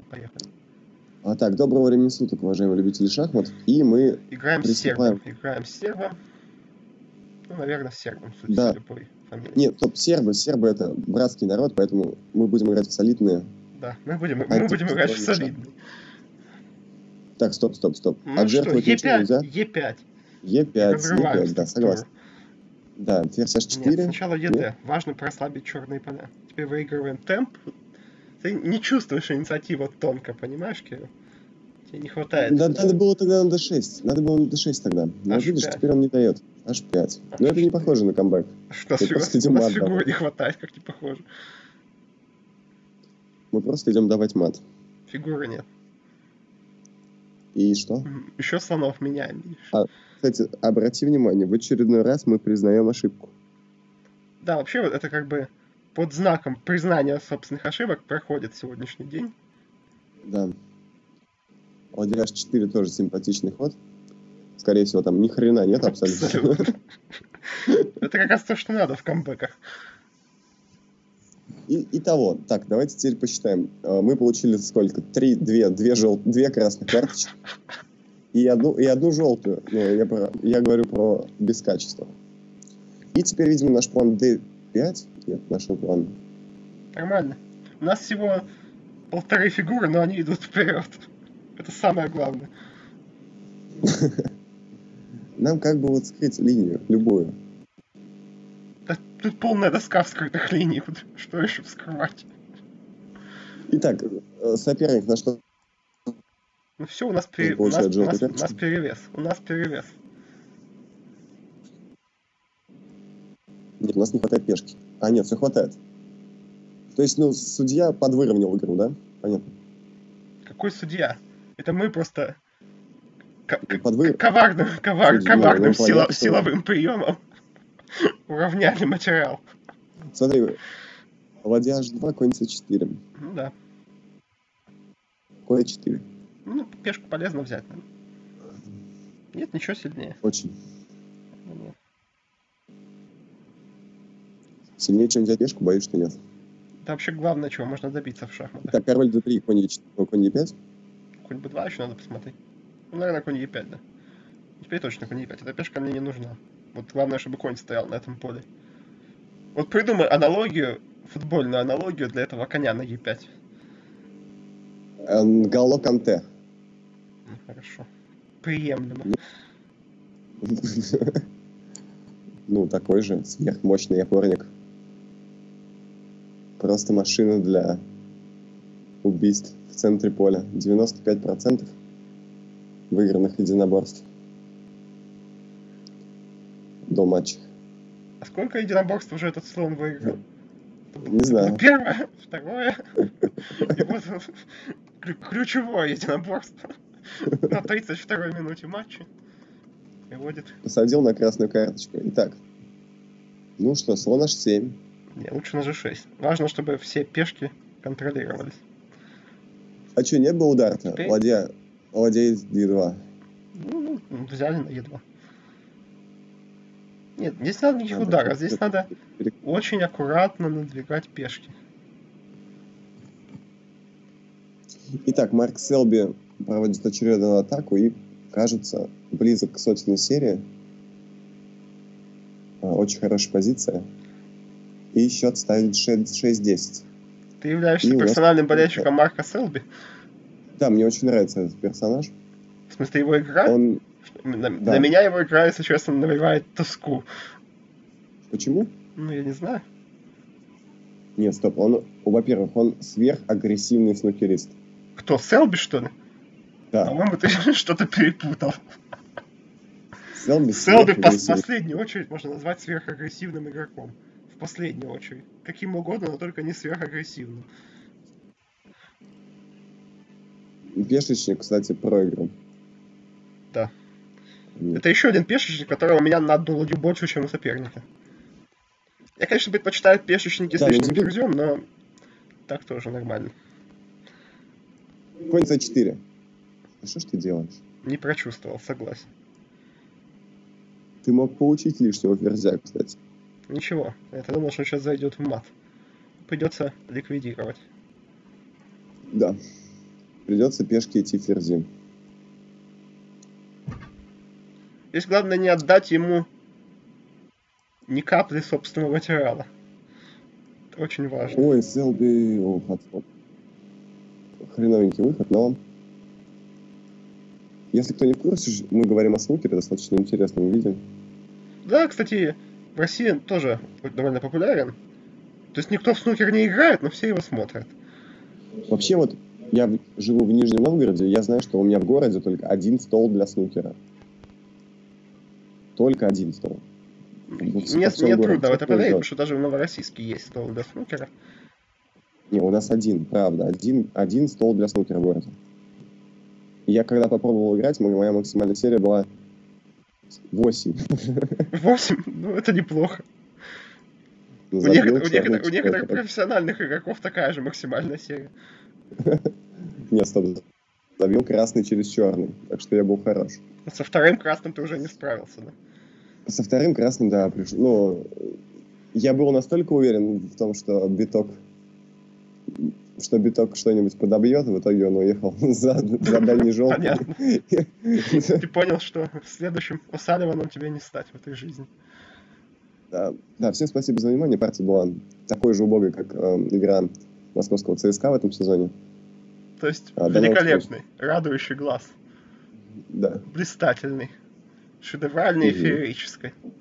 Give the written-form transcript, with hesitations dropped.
Поехали. А так, доброго времени суток, уважаемые любители шахмат. И мы Играем с сербом. приступаем. Играем с сербом. Ну, наверное, с сербом, судя Да. по любой фамилии. Нет, стоп, сербы это братский народ, поэтому мы будем играть в солидные. Да, мы будем играть в солидный. Так, стоп. Ну что, Отжертвовать ничего нельзя. Е5. Е5, да, согласен. Да, ферзь H4. Нет, сначала ЕД. Важно прослабить черные поля. Теперь выигрываем темп. Ты не чувствуешь инициативу тонко, понимаешь, Кирилл? Тебе не хватает. Да, надо было тогда на D6. Надо было на D6 тогда. Но видишь, теперь он не дает. H5. Но это не похоже на камбэк. Что, у нас фигуры не хватает, как не похоже. Мы просто идем давать мат. Фигуры нет. И что? Еще слонов меняем. Кстати, обрати внимание, в очередной раз мы признаем ошибку. Да, вообще вот это как бы под знаком признания собственных ошибок проходит сегодняшний день. Да. Ладья H4 тоже симпатичный ход. Скорее всего, там ни хрена нет абсолютно. Это как раз то, что надо в камбэках. Итого, так, давайте теперь посчитаем. Мы получили сколько? Две красных карточки и одну желтую. Ну, я говорю про без качества. И теперь, видимо, наш план D5. Нет, наш план. Нормально. У нас всего 1,5 фигуры, но они идут вперед. Это самое главное. Нам как бы вот скрыть линию, любую. Да, тут полная доска вскрытых линий. Что еще вскрывать? Итак, соперник на что? Ну все, у нас перевес. У нас перевес. Нет, у нас не хватает пешки. А, нет, все хватает. То есть, судья подвыровнял игру, да? Понятно. Какой судья? Это мы просто коварным силовым приемом уравняли материал. Смотри, ладья H2, конь C4. Ну да. Конь E4. Ну, пешку полезно взять. Нет, ничего сильнее. Очень. Нет. Сильнее, чем взять пешку, боюсь, что нет. Это вообще главное, чего можно добиться в шахматах. Так, король D3, конь E4, конь E5. Конь B2 еще надо посмотреть. Ну, наверное, конь E5, да. Теперь точно конь E5. Эта пешка мне не нужна. Вот главное, чтобы конь стоял на этом поле. Вот придумай аналогию, футбольную аналогию для этого коня на E5. Галло Канте. Ну, хорошо. Приемлемо. Ну, такой же сверхмощный опорник. Просто машина для убийств в центре поля. 95% выигранных единоборств до матча. А сколько единоборств уже этот слон выиграл? Не знаю. Первое, второе. И вот ключевое единоборство на 32-й минуте матча. Приводит. Посадил на красную карточку. Итак. Ну что, слон H7. Не, лучше на G6. Важно, чтобы все пешки контролировались. А что, не было удара-то? Теперь... Ладья D2. Ну, взяли на E2. Нет, здесь надо никаких ударов. Здесь надо очень аккуратно надвигать пешки. Итак, Марк Селби проводит очередную атаку и, кажется, близок к сотенной серии. Очень хорошая позиция. И счет ставит 6-10. Ты являешься персональным болельщиком Марка Селби? Да, мне очень нравится этот персонаж. В смысле, его игра? Для меня его игра, если честно, навевает тоску. Почему? Ну, я не знаю. Нет, стоп. Во-первых, он сверхагрессивный снукерист. Кто, Селби, что ли? Да. По-моему, ты что-то перепутал. Селби в последнюю очередь можно назвать сверхагрессивным игроком. В последнюю очередь. Каким угодно, но только не сверхагрессивным. Пешечник, кстати, проиграл. Да. Нет. Это еще один пешечник, которого меня надуло больше, чем у соперника. Я, конечно, предпочитаю пешечники с лишним ферзем, но так тоже нормально. Конь C4. А что ж ты делаешь? Не прочувствовал, согласен. Ты мог получить лишнего ферзя, кстати. Ничего, я думал, что он сейчас зайдет в мат. Придется ликвидировать. Да. придется пешки идти ферзем. Здесь главное не отдать ему ни капли собственного материала. Это очень важно. Ой, Селби... О, отход. Хреновенький выход, но... Если кто не в курсе, мы говорим о снукере, достаточно интересном виде. Да, кстати, в России тоже довольно популярен. То есть никто в снукер не играет, но все его смотрят. Вообще вот, я живу в Нижнем Новгороде, я знаю, что у меня в городе только один стол для снукера. Только один стол. Мне трудно в это поверить, потому что даже в Новороссийске есть стол для снукера. Не, у нас один, правда. Один стол для снукера в городе. Я когда попробовал играть, моя максимальная серия была 8. 8? Ну, это неплохо. У некоторых профессиональных игроков такая же максимальная серия. Нет, стоп. Забил красный через черный, так что я был хорош. Со вторым красным ты уже не справился, да? Со вторым красным, да, пришел. Ну, я был настолько уверен в том, что биток что-нибудь подобьет, в итоге он уехал за дальний желтый. Понятно. Ты понял, что следующим О'Салливаном тебе не стать в этой жизни. Да, всем спасибо за внимание. Партия была такой же убогой, как игра московского ЦСКА в этом сезоне. То есть великолепный, радующий глаз. Да. Блистательный, шедевральный, феерический.